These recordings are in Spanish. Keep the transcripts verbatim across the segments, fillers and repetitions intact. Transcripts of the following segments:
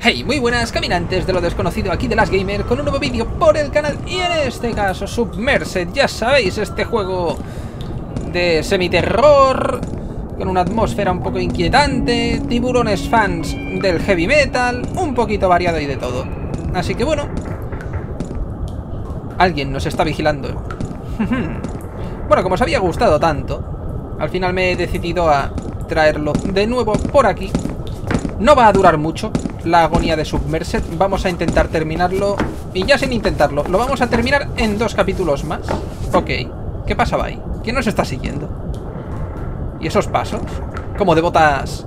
Hey, muy buenas caminantes de lo desconocido aquí de Last Gamer con un nuevo vídeo por el canal y en este caso Submerged, ya sabéis, este juego de semiterror con una atmósfera un poco inquietante, tiburones fans del heavy metal, un poquito variado y de todo. Así que bueno, alguien nos está vigilando. Bueno, como os había gustado tanto, al final me he decidido a traerlo de nuevo por aquí. No va a durar mucho la agonía de Submerged, vamos a intentar terminarlo, y ya sin intentarlo, lo vamos a terminar en dos capítulos más. Ok, ¿qué pasaba ahí? ¿Quién nos está siguiendo? ¿Y esos pasos? Como de botas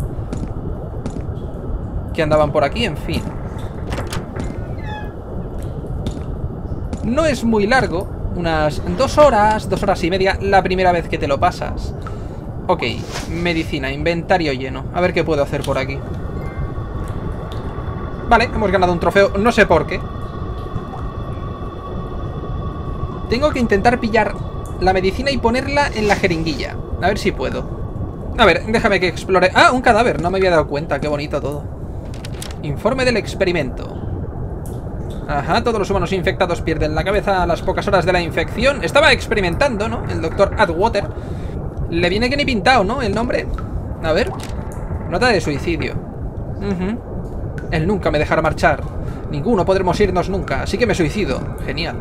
que andaban por aquí, en fin. No es muy largo, unas dos horas, dos horas y media la primera vez que te lo pasas. Ok, medicina, inventario lleno, a ver qué puedo hacer por aquí. Vale, hemos ganado un trofeo, no sé por qué. Tengo que intentar pillar la medicina y ponerla en la jeringuilla. A ver si puedo. A ver, déjame que explore. Ah, un cadáver, no me había dado cuenta, qué bonito todo. Informe del experimento. Ajá, todos los humanos infectados pierden la cabeza a las pocas horas de la infección. Estaba experimentando, ¿no? El doctor Atwater. Le viene que ni pintado, ¿no? El nombre. A ver. Nota de suicidio. Uh-huh. Él nunca me dejará marchar. Ninguno podremos irnos nunca, así que me suicido. Genial.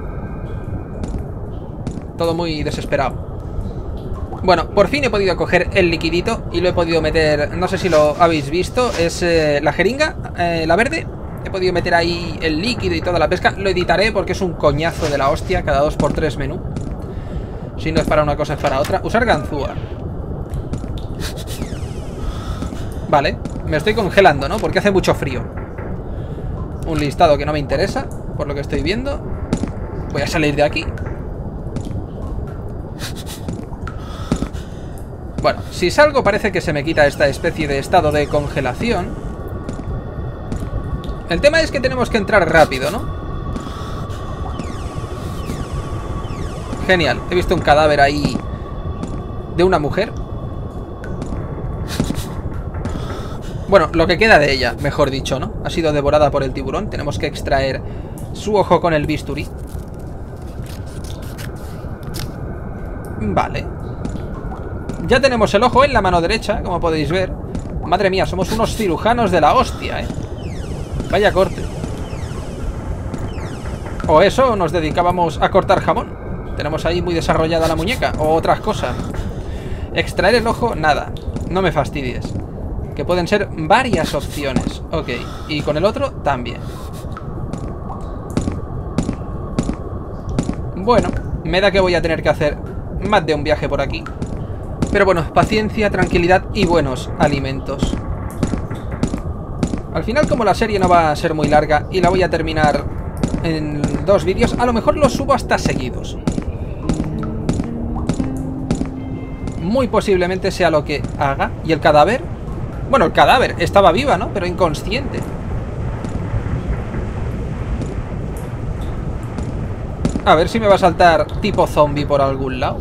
Todo muy desesperado. Bueno, por fin he podido coger el liquidito y lo he podido meter, no sé si lo habéis visto, es eh, la jeringa, eh, la verde. He podido meter ahí el líquido y toda la pesca. Lo editaré porque es un coñazo de la hostia, cada dos por tres menú. Si no es para una cosa es para otra. Usar ganzúa. Vale, me estoy congelando, ¿no? Porque hace mucho frío. Un listado que no me interesa, por lo que estoy viendo. Voy a salir de aquí. Bueno, si salgo parece que se me quita esta especie de estado de congelación. El tema es que tenemos que entrar rápido, ¿no? Genial, he visto un cadáver ahí de una mujer. Bueno, lo que queda de ella, mejor dicho, ¿no? Ha sido devorada por el tiburón. Tenemos que extraer su ojo con el bisturí. Vale. Ya tenemos el ojo en la mano derecha, como podéis ver. Madre mía, somos unos cirujanos de la hostia, ¿eh? Vaya corte. O eso, nos dedicábamos a cortar jamón. Tenemos ahí muy desarrollada la muñeca. O otras cosas. Extraer el ojo, nada. No me fastidies. Que pueden ser varias opciones. Ok, y con el otro también. Bueno, me da que voy a tener que hacer más de un viaje por aquí. Pero bueno, paciencia, tranquilidad y buenos alimentos. Al final, como la serie no va a ser muy larga y la voy a terminar en dos vídeos, a lo mejor los subo hasta seguidos. Muy posiblemente sea lo que haga. ¿Y el cadáver? Bueno, el cadáver estaba viva, ¿no? Pero inconsciente. A ver si me va a saltar tipo zombie por algún lado.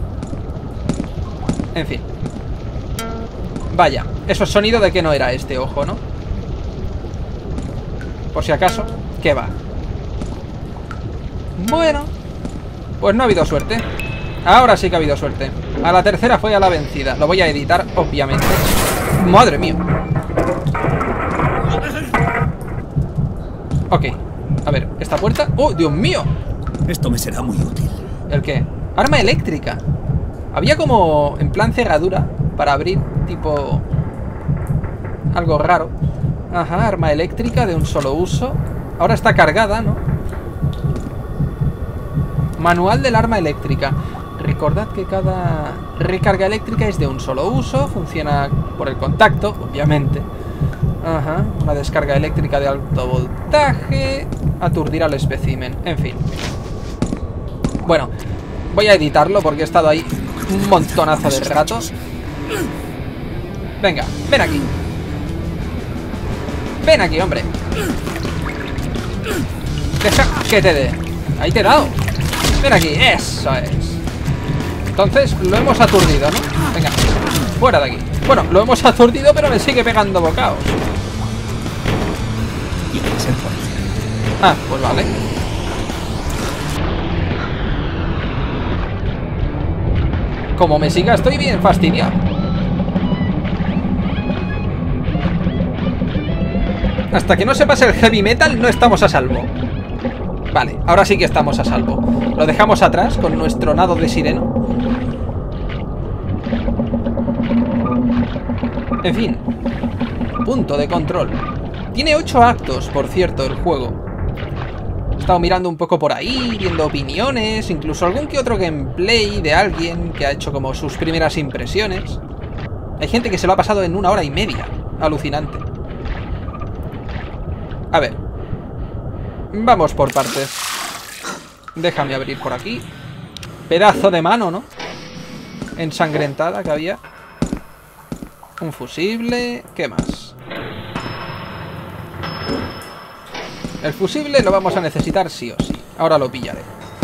En fin. Vaya, eso es sonido de que no era este ojo, ¿no? Por si acaso, ¿qué va? Bueno, pues no ha habido suerte. Ahora sí que ha habido suerte. A la tercera fue a la vencida. Lo voy a editar, obviamente. ¡Madre mía! Ok, a ver, esta puerta... ¡Oh, Dios mío! Esto me será muy útil. ¿El qué? Arma eléctrica. Había como en plan cerradura para abrir, tipo... algo raro. Ajá, arma eléctrica de un solo uso. Ahora está cargada, ¿no? Manual del arma eléctrica. Recordad que cada recarga eléctrica es de un solo uso. Funciona por el contacto, obviamente. Ajá, una descarga eléctrica de alto voltaje. Aturdir al espécimen, en fin. Bueno, voy a editarlo porque he estado ahí un montonazo de ratos. Venga, ven aquí. Ven aquí, hombre. Deja que te dé. Ahí te he dado. Ven aquí, eso es. Entonces lo hemos aturdido, ¿no? Venga, fuera de aquí. Bueno, lo hemos aturdido, pero me sigue pegando bocaos. Tiene que ser por aquí. Ah, pues vale. Como me siga, estoy bien fastidiado. Hasta que no se pase el heavy metal, no estamos a salvo. Vale, ahora sí que estamos a salvo. Lo dejamos atrás con nuestro nado de sireno. En fin. Punto de control. Tiene ocho actos, por cierto, el juego. He estado mirando un poco por ahí, viendo opiniones, incluso algún que otro gameplay de alguien que ha hecho como sus primeras impresiones. Hay gente que se lo ha pasado en una hora y media. Alucinante. A ver. Vamos por partes. Déjame abrir por aquí. Pedazo de mano, ¿no? Ensangrentada que había. Un fusible. ¿Qué más? El fusible lo vamos a necesitar sí o sí. Ahora lo pillaré.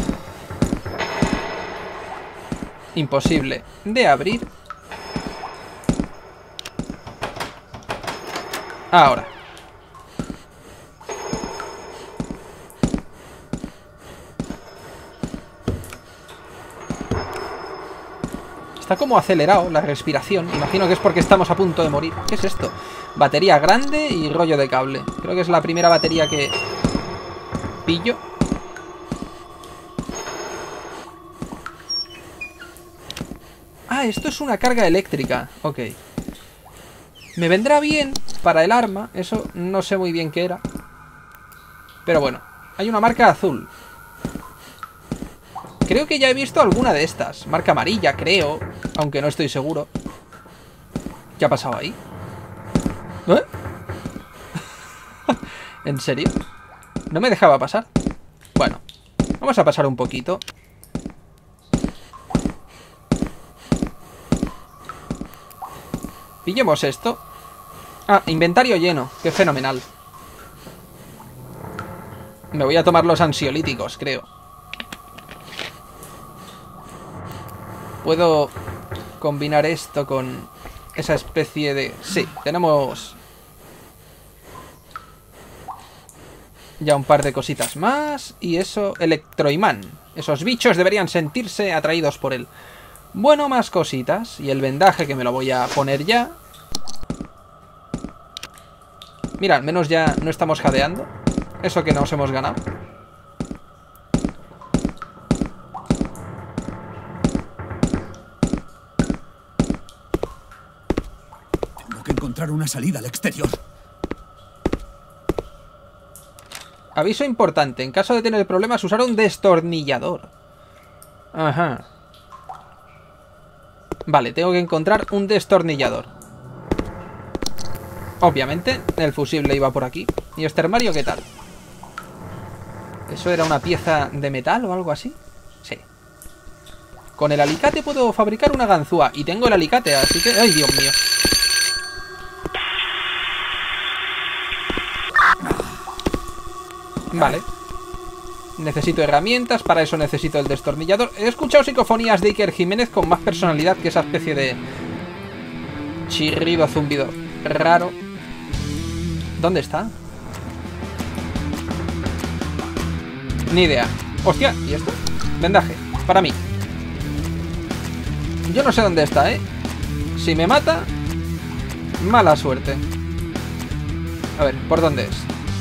Imposible de abrir. Ahora. Está como acelerado la respiración. Imagino que es porque estamos a punto de morir. ¿Qué es esto? Batería grande y rollo de cable. Creo que es la primera batería que pillo. Ah, esto es una carga eléctrica. Ok. Me vendrá bien para el arma. Eso no sé muy bien qué era. Pero bueno. Hay una marca azul. Creo que ya he visto alguna de estas. Marca amarilla, creo. Aunque no estoy seguro. ¿Qué ha pasado ahí? ¿Eh? ¿En serio? No me dejaba pasar. Bueno, vamos a pasar un poquito. Pillemos esto. Ah, inventario lleno. Qué fenomenal. Me voy a tomar los ansiolíticos, creo. Puedo combinar esto con esa especie de... Sí, tenemos ya un par de cositas más. Y eso, electroimán. Esos bichos deberían sentirse atraídos por él. Bueno, más cositas. Y el vendaje que me lo voy a poner ya. Mira, al menos ya no estamos jadeando. Eso que nos hemos ganado. Encontrar una salida al exterior. Aviso importante. En caso de tener problemas, usar un destornillador. Ajá. Vale, tengo que encontrar un destornillador. Obviamente, el fusible iba por aquí. ¿Y este armario qué tal? ¿Eso era una pieza de metal o algo así? Sí. Con el alicate puedo fabricar una ganzúa. Y tengo el alicate, así que... ¡Ay, Dios mío! Vale. Necesito herramientas, para eso necesito el destornillador. He escuchado psicofonías de Iker Jiménez con más personalidad que esa especie de chirrido zumbido raro. ¿Dónde está? Ni idea. Hostia, ¿y esto? Vendaje, para mí. Yo no sé dónde está, ¿eh? Si me mata, mala suerte. A ver, ¿por dónde es?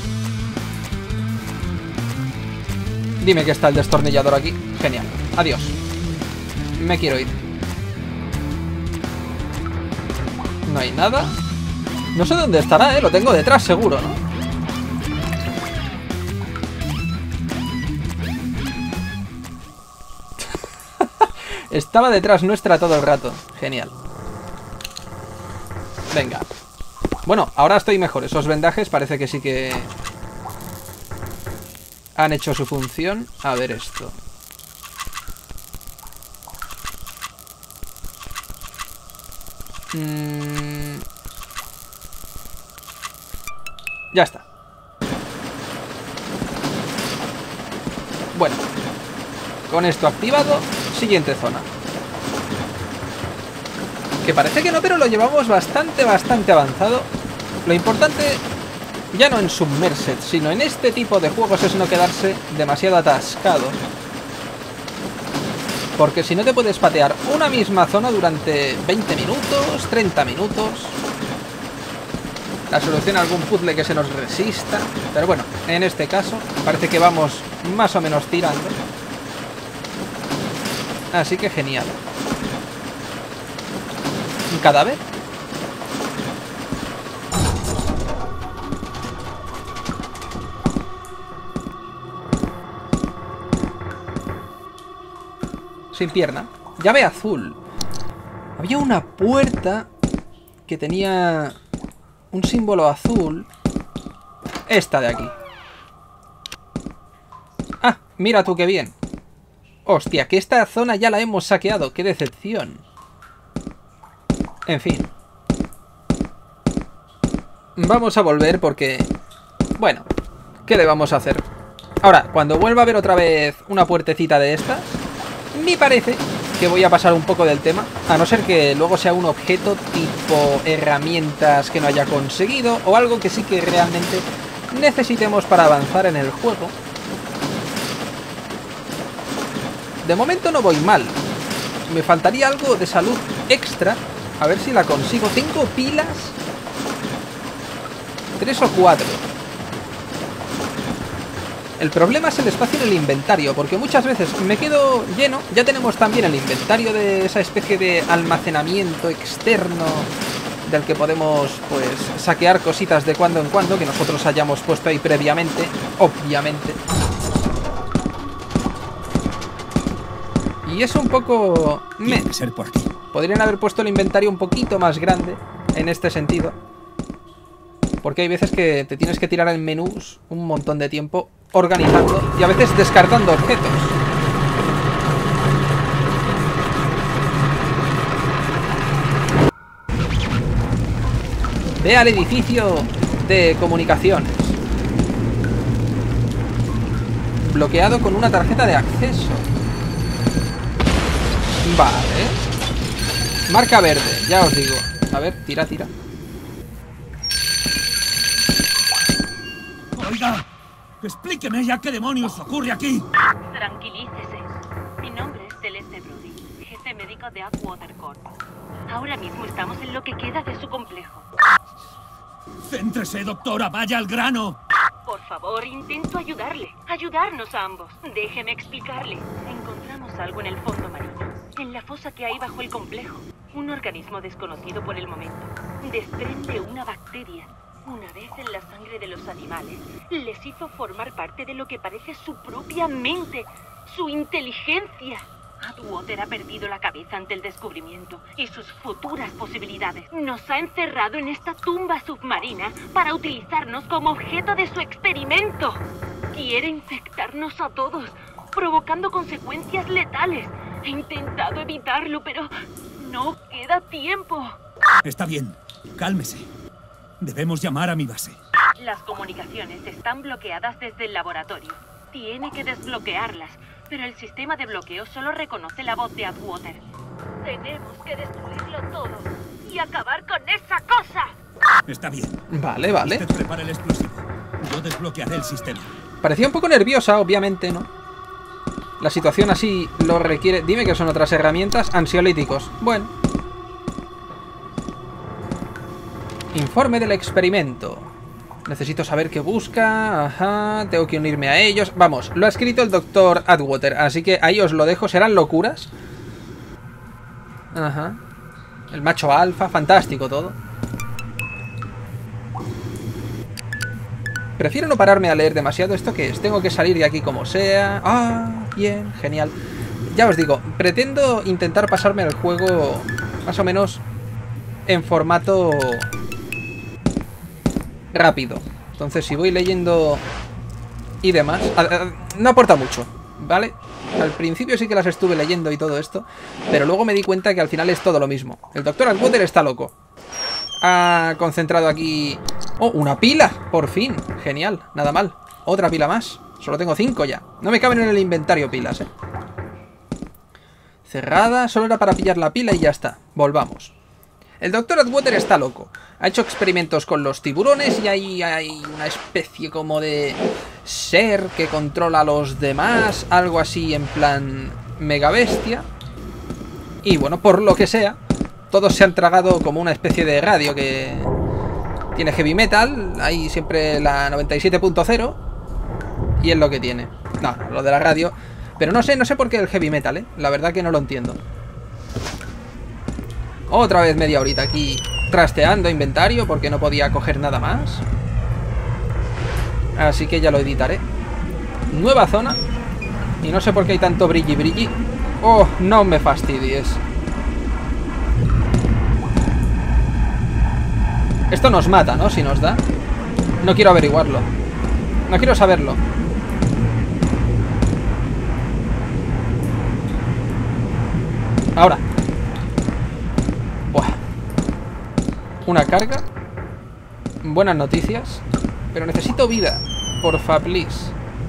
Dime que está el destornillador aquí. Genial. Adiós. Me quiero ir. No hay nada. No sé dónde estará, ¿eh? Lo tengo detrás seguro, ¿no? Estaba detrás nuestra todo el rato. Genial. Venga. Bueno, ahora estoy mejor. Esos vendajes parece que sí que... han hecho su función. A ver esto. Mm... Ya está. Bueno. Con esto activado, siguiente zona. Que parece que no, pero lo llevamos bastante, bastante avanzado. Lo importante ya no en Submersed, sino en este tipo de juegos es no quedarse demasiado atascado. Porque si no te puedes patear una misma zona durante veinte minutos, treinta minutos. La solución a algún puzzle que se nos resista. Pero bueno, en este caso parece que vamos más o menos tirando. Así que genial. ¿Un cadáver? Sin pierna. Llave azul. Había una puerta que tenía un símbolo azul. Esta de aquí. Ah, mira tú qué bien. Hostia, que esta zona ya la hemos saqueado. ¡Qué decepción! En fin. Vamos a volver porque... Bueno, ¿qué le vamos a hacer? Ahora, cuando vuelva a ver otra vez una puertecita de estas, me parece que voy a pasar un poco del tema, a no ser que luego sea un objeto tipo herramientas que no haya conseguido, o algo que sí que realmente necesitemos para avanzar en el juego. De momento no voy mal. Me faltaría algo de salud extra. A ver si la consigo. ¿Tengo pilas? Tres o cuatro. El problema es el espacio en el inventario, porque muchas veces me quedo lleno. Ya tenemos también el inventario de esa especie de almacenamiento externo del que podemos, pues, saquear cositas de cuando en cuando que nosotros hayamos puesto ahí previamente, obviamente. Y es un poco... Tiene que ser por aquí. Podrían haber puesto el inventario un poquito más grande en este sentido. Porque hay veces que te tienes que tirar en menús un montón de tiempo organizando y a veces descartando objetos. Ve al edificio de comunicaciones. Bloqueado con una tarjeta de acceso. Vale. Marca verde, ya os digo. A ver, tira, tira. Oiga, explíqueme ya qué demonios ocurre aquí. Tranquilícese. Mi nombre es Celeste Brody, jefe médico de Atwater Corp. Ahora mismo estamos en lo que queda de su complejo. Céntrese, doctora, vaya al grano. Por favor, intento ayudarle. Ayudarnos a ambos. Déjeme explicarle. Encontramos algo en el fondo marino. En la fosa que hay bajo el complejo. Un organismo desconocido por el momento. Desprende una bacteria. Una vez en la sangre de los animales, les hizo formar parte de lo que parece su propia mente, su inteligencia. Atwater ha perdido la cabeza ante el descubrimiento y sus futuras posibilidades. Nos ha encerrado en esta tumba submarina para utilizarnos como objeto de su experimento. Quiere infectarnos a todos, provocando consecuencias letales. He intentado evitarlo, pero no queda tiempo. Está bien, cálmese. Debemos llamar a mi base. Las comunicaciones están bloqueadas desde el laboratorio. Tiene que desbloquearlas, pero el sistema de bloqueo solo reconoce la voz de Atwater. Tenemos que destruirlo todo y acabar con esa cosa. Está bien. Vale, vale. Usted prepara el explosivo. Yo desbloquearé el sistema. Parecía un poco nerviosa, obviamente, ¿no? La situación así lo requiere. Dime que son otras herramientas. Ansiolíticos. Bueno. Informe del experimento. Necesito saber qué busca. Ajá. Tengo que unirme a ellos. Vamos, lo ha escrito el doctor Atwater. Así que ahí os lo dejo. ¿Serán locuras? Ajá. El macho alfa. Fantástico todo. Prefiero no pararme a leer demasiado. ¿Esto qué es? Tengo que salir de aquí como sea. Ah, bien, genial. Ya os digo, pretendo intentar pasarme el juego más o menos en formato rápido. Entonces si voy leyendo y demás, no aporta mucho, ¿vale? Al principio sí que las estuve leyendo y todo esto, pero luego me di cuenta que al final es todo lo mismo. El doctor Atwater está loco. Ha concentrado aquí... ¡Oh, una pila! Por fin. Genial, nada mal. Otra pila más. Solo tengo cinco ya. No me caben en el inventario pilas, ¿eh? Cerrada. Solo era para pillar la pila y ya está. Volvamos. El doctor Atwater está loco. Ha hecho experimentos con los tiburones y ahí hay una especie como de ser que controla a los demás, algo así en plan mega bestia. Y bueno, por lo que sea, todos se han tragado como una especie de radio que tiene heavy metal, hay siempre la noventa y siete punto cero y es lo que tiene. No, lo de la radio, pero no sé, no sé por qué el heavy metal, ¿eh? La verdad que no lo entiendo. Otra vez media horita aquí trasteando inventario porque no podía coger nada más. Así que ya lo editaré. Nueva zona. Y no sé por qué hay tanto brilli brilli. Oh, no me fastidies. Esto nos mata, ¿no? Si nos da. No quiero averiguarlo. No quiero saberlo. Ahora. Buah. Una carga. Buenas noticias. Pero necesito vida. Porfa, please.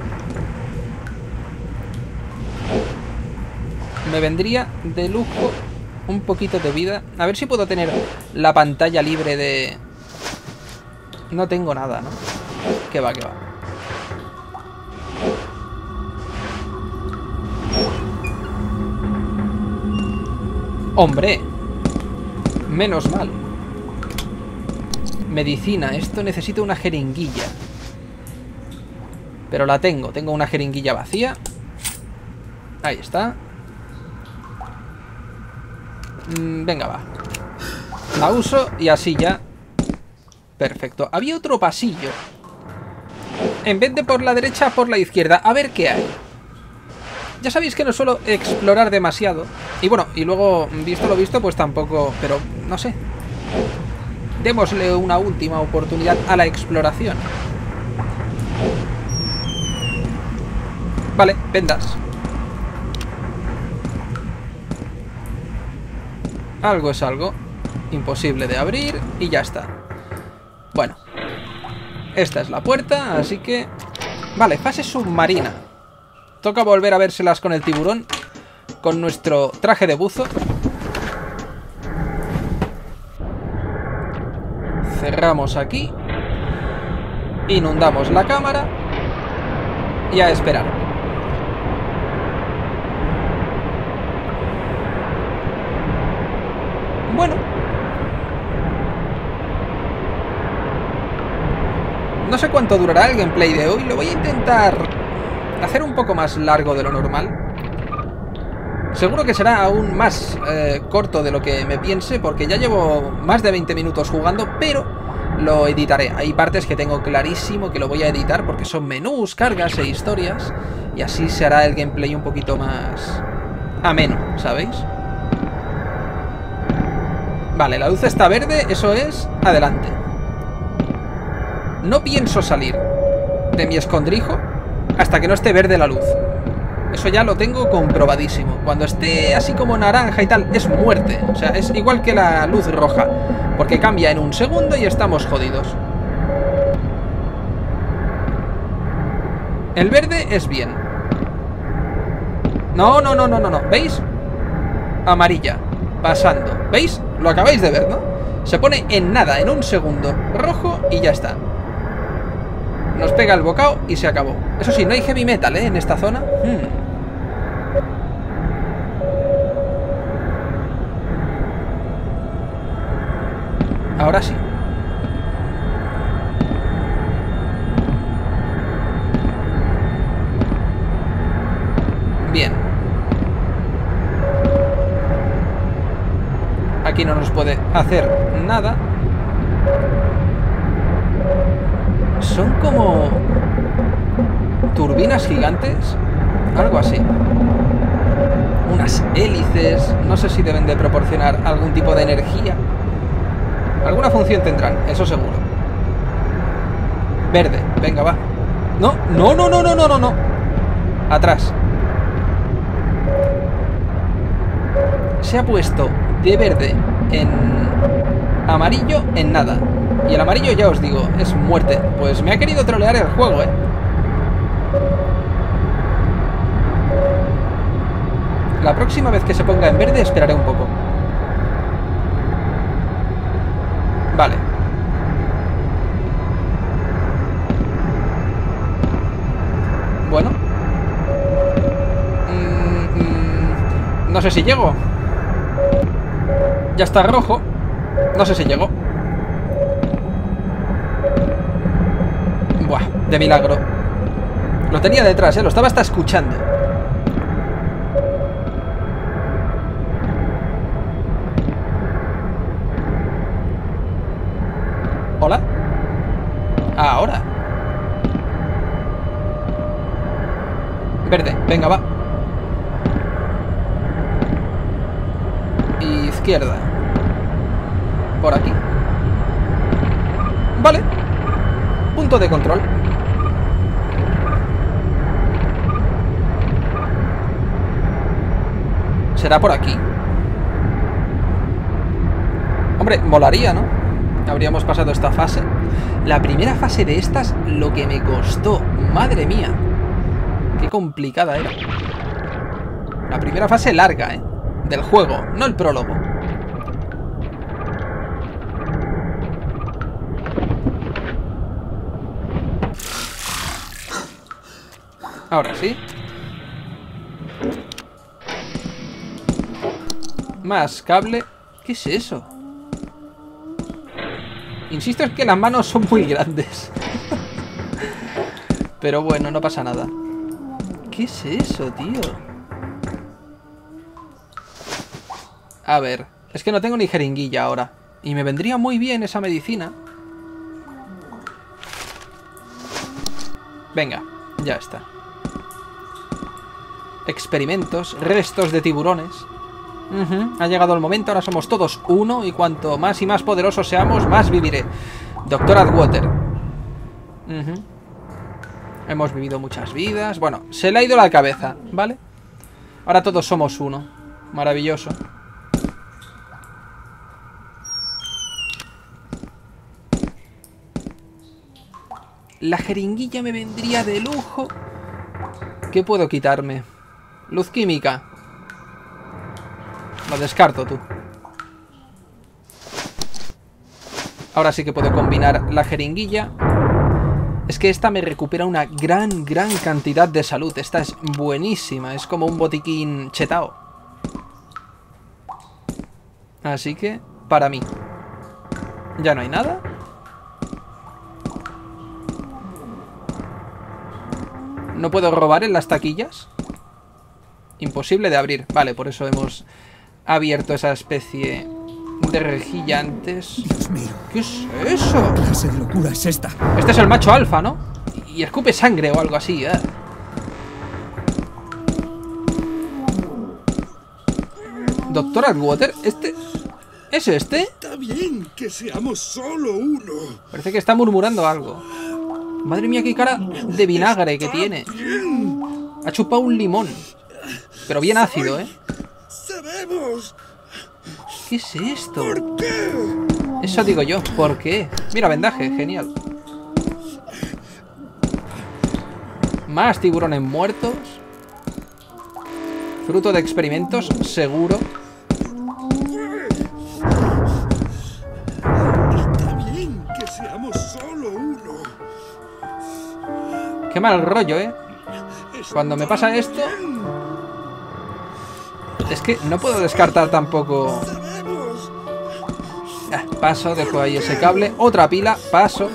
Me vendría de lujo un poquito de vida. A ver si puedo tener la pantalla libre de... No tengo nada, ¿no? Que va, que va. ¡Hombre! Menos mal. Medicina. Esto necesita una jeringuilla. Pero la tengo. Tengo una jeringuilla vacía. Ahí está. Mm, venga, va. La uso y así ya. Perfecto. Había otro pasillo. En vez de por la derecha, por la izquierda. A ver qué hay. Ya sabéis que no suelo explorar demasiado. Y bueno, y luego, visto lo visto, pues tampoco... Pero, no sé. Démosle una última oportunidad a la exploración. Vale, vendas. Algo es algo. Imposible de abrir y ya está. Bueno. Esta es la puerta, así que... Vale, fase submarina. Toca volver a vérselas con el tiburón. Con nuestro traje de buzo. Cerramos aquí. Inundamos la cámara. Y a esperar. Bueno. No sé cuánto durará el gameplay de hoy. Lo voy a intentar hacer un poco más largo de lo normal. Seguro que será aún más eh, corto de lo que me piense, porque ya llevo más de veinte minutos jugando, pero lo editaré. Hay partes que tengo clarísimo que lo voy a editar porque son menús, cargas e historias, y así se hará el gameplay un poquito más ameno, ¿sabéis? Vale, la luz está verde, eso es, adelante. No pienso salir de mi escondrijo hasta que no esté verde la luz. Eso ya lo tengo comprobadísimo. Cuando esté así como naranja y tal, es muerte. O sea, es igual que la luz roja, porque cambia en un segundo y estamos jodidos. El verde es bien. No, no, no, no, no, no. ¿Veis? Amarilla. Pasando. ¿Veis? Lo acabáis de ver, ¿no? Se pone en nada, en un segundo. Rojo y ya está. Nos pega el bocado y se acabó. Eso sí, no hay heavy metal, ¿eh? En esta zona. Hmm. Ahora sí. Bien. Aquí no nos puede hacer nada. Son como turbinas gigantes, algo así. Unas hélices, no sé si deben de proporcionar algún tipo de energía. Alguna función tendrán, eso seguro. Verde, venga, va. No, no, no, no, no, no, no, no. Atrás. Se ha puesto de verde en amarillo en nada. Y el amarillo, ya os digo, es muerte. Pues me ha querido trolear el juego, ¿eh? La próxima vez que se ponga en verde esperaré un poco. Vale. Bueno. Mm, mm, no sé si llego. Ya está rojo. No sé si llego. Buah, de milagro. Lo tenía detrás, ¿eh? Lo estaba hasta escuchando. ¿Hola? Ahora. Verde, venga, va. Izquierda. Por aquí. Vale. Punto de control. ¿Será por aquí? Hombre, molaría, ¿no? Habríamos pasado esta fase. La primera fase de estas, lo que me costó. Madre mía. Qué complicada era. La primera fase larga, ¿eh? Del juego, no el prólogo. Ahora sí. Más cable. ¿Qué es eso? Insisto, es que las manos son muy grandes. Pero bueno, no pasa nada. ¿Qué es eso, tío? A ver, es que no tengo ni jeringuilla ahora. Y me vendría muy bien esa medicina. Venga, ya está. Experimentos, restos de tiburones. Uh-huh. Ha llegado el momento, ahora somos todos uno. Y cuanto más y más poderosos seamos, más viviré. Doctor Atwater. Uh-huh. Hemos vivido muchas vidas. Bueno, se le ha ido la cabeza, ¿vale? Ahora todos somos uno. Maravilloso. La jeringuilla me vendría de lujo. ¿Qué puedo quitarme? Luz química. Lo descarto, tú. Ahora sí que puedo combinar la jeringuilla. Es que esta me recupera una gran, gran cantidad de salud. Esta es buenísima. Es como un botiquín chetao. Así que, para mí. Ya no hay nada. ¿No puedo robar en las taquillas? Imposible de abrir. Vale, por eso hemos abierto esa especie de rejilla antes. Dios mío. ¿Qué es eso? ¿Qué clase de locura es esta? Este es el macho alfa, ¿no? Y escupe sangre o algo así, ¿eh? Doctor Atwater, este... ¿es este? Está bien que seamos solo uno. Parece que está murmurando algo. Madre mía, qué cara de vinagre que tiene. Ha chupado un limón. Pero bien ácido, ¿eh? Sabemos. ¿Qué es esto? ¿Por qué? Eso digo yo, ¿por qué? Mira, vendaje, genial. Más tiburones muertos. Fruto de experimentos, seguro. Está bien que seamos solo uno. Qué mal rollo, ¿eh? Cuando me pasa esto... es que no puedo descartar tampoco... Sabemos. Ah, paso, dejo ahí ese cable. Otra pila, paso.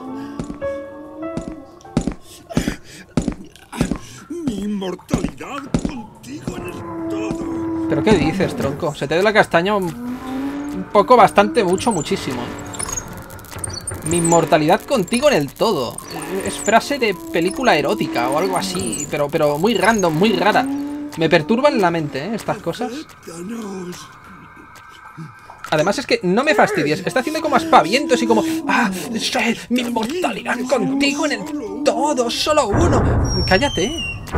Mi inmortalidad contigo en el todo. ¿Pero qué dices, tronco? Se te dio la castaña un, un poco, bastante, mucho, muchísimo. Mi inmortalidad contigo en el todo. Es frase de película erótica o algo así, pero, pero muy random, muy rara. Me perturban la mente, ¿eh? Estas cosas. Acéptanos. Además es que no me fastidies. Está haciendo como aspavientos y como... ¡ah! Mi inmortalidad contigo en el todo. Solo uno. Cállate.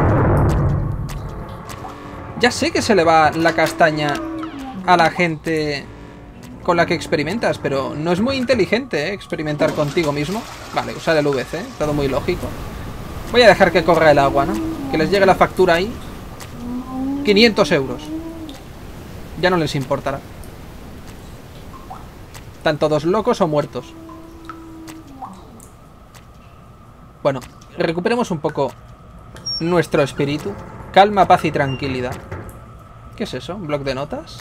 Ya sé que se le va la castaña a la gente con la que experimentas, pero no es muy inteligente, ¿eh? Experimentar contigo mismo. Vale, usar el V C, todo muy lógico. Voy a dejar que corra el agua, ¿no? Que les llegue la factura ahí. quinientos euros. Ya no les importará. Están todos locos o muertos. Bueno, recuperemos un poco nuestro espíritu. Calma, paz y tranquilidad. ¿Qué es eso? ¿Un bloc de notas?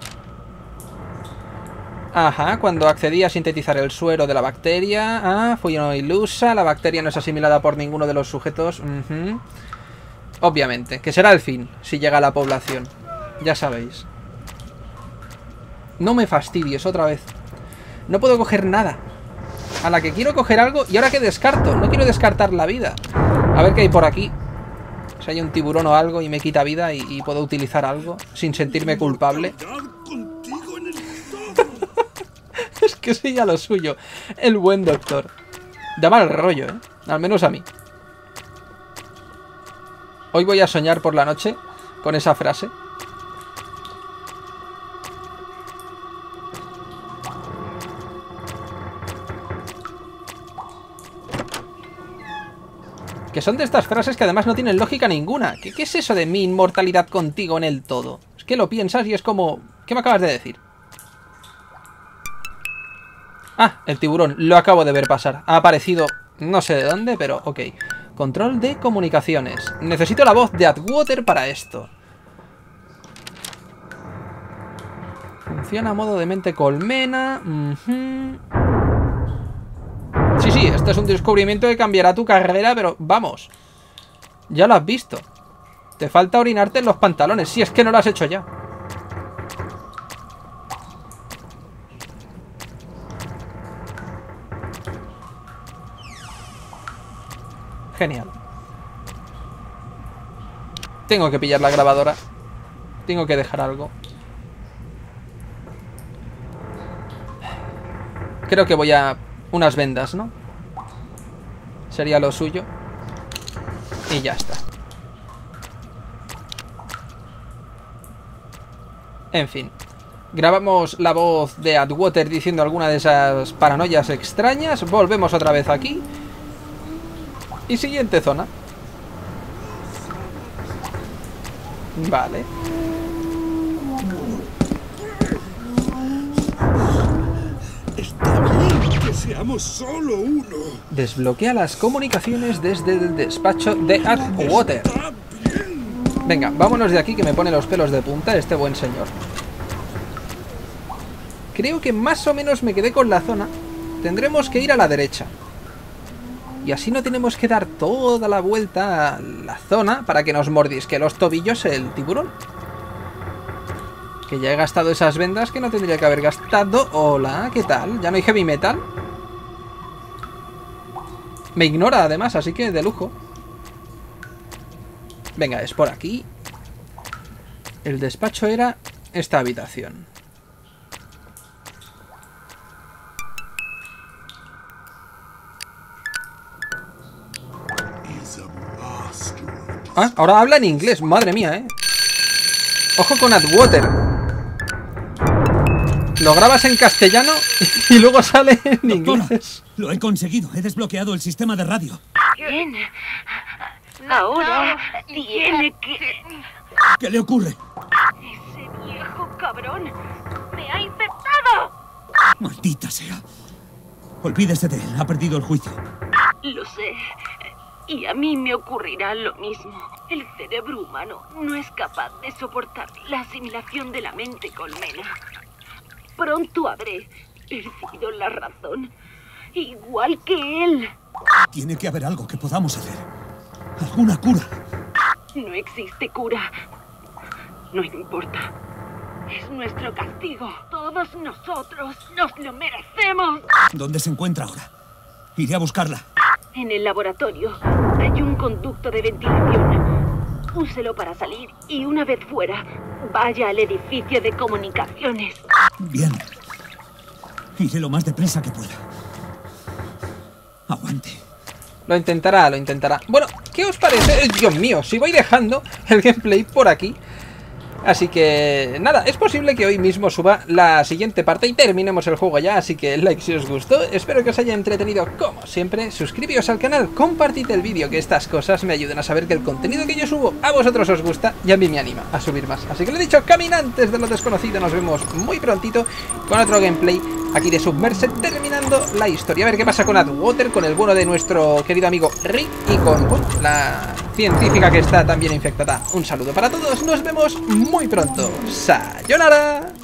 Ajá, cuando accedí a sintetizar el suero de la bacteria. Ah, fui una ilusa. La bacteria no es asimilada por ninguno de los sujetos. Uh-huh. Obviamente, que será el fin, si llega a la población. Ya sabéis. No me fastidies otra vez. No puedo coger nada. A la que quiero coger algo. ¿Y ahora qué descarto? No quiero descartar la vida. A ver qué hay por aquí. Si hay un tiburón o algo y me quita vida y, y puedo utilizar algo sin sentirme culpable. Es que sí, a lo suyo. El buen doctor. Da mal rollo, ¿eh? Al menos a mí. Hoy voy a soñar por la noche con esa frase. Que son de estas frases que además no tienen lógica ninguna. ¿Qué, qué es eso de mi inmortalidad contigo en el todo? Es que lo piensas y es como... ¿Qué me acabas de decir? Ah, el tiburón. Lo acabo de ver pasar. Ha aparecido no sé de dónde, pero ok. Control de comunicaciones. Necesito la voz de Atwater para esto. Funciona a modo de mente colmena. Uh-huh. Sí, sí, este es un descubrimiento que cambiará tu carrera, pero vamos. Ya lo has visto. Te falta orinarte en los pantalones, si es que no lo has hecho ya. Genial. Tengo que pillar la grabadora. Tengo que dejar algo. Creo que voy a... unas vendas, ¿no? Sería lo suyo. Y ya está. En fin. Grabamos la voz de Atwater diciendo alguna de esas paranoias extrañas. Volvemos otra vez aquí. Y siguiente zona. Vale. Está bien que seamos solo uno. Desbloquea las comunicaciones desde el despacho de Atwater. Está bien. Venga, vámonos de aquí que me pone los pelos de punta este buen señor. Creo que más o menos me quedé con la zona. Tendremos que ir a la derecha. Y así no tenemos que dar toda la vuelta a la zona para que nos mordisque los tobillos el tiburón. Que ya he gastado esas vendas que no tendría que haber gastado. Hola, ¿qué tal? ¿Ya no hay heavy metal? Me ignora además, así que de lujo. Venga, es por aquí. El despacho era esta habitación. Ah, ahora habla en inglés, madre mía, eh. Ojo con Atwater. Lo grabas en castellano y luego sale en Doctora, inglés. lo he conseguido. He desbloqueado el sistema de radio. Bien. Ahora tiene que... ¿Qué le ocurre? Ese viejo cabrón me ha infectado. Maldita sea. Olvídese de él. Ha perdido el juicio. Lo sé. Y a mí me ocurrirá lo mismo. El cerebro humano no es capaz de soportar la asimilación de la mente colmena. Pronto habré perdido la razón, igual que él. Tiene que haber algo que podamos hacer. ¿Alguna cura? No existe cura. No importa. Es nuestro castigo. Todos nosotros nos lo merecemos. ¿Dónde se encuentra ahora? Iré a buscarla. En el laboratorio hay un conducto de ventilación. Úselo para salir y una vez fuera, vaya al edificio de comunicaciones. Bien. Iré lo más deprisa que pueda. Aguante. Lo intentará, lo intentará. Bueno, ¿qué os parece? Dios mío, si voy dejando el gameplay por aquí. Así que, nada, es posible que hoy mismo suba la siguiente parte y terminemos el juego ya, así que like si os gustó, espero que os haya entretenido como siempre, suscribíos al canal, compartid el vídeo, que estas cosas me ayudan a saber que el contenido que yo subo a vosotros os gusta y a mí me anima a subir más. Así que lo he dicho, caminantes de lo desconocido, nos vemos muy prontito con otro gameplay aquí de Submerse, terminando la historia. A ver qué pasa con Atwater, con el bueno de nuestro querido amigo Rick y con bueno, la científica que está también infectada. Un saludo para todos, nos vemos muy pronto. ¡Sayonara!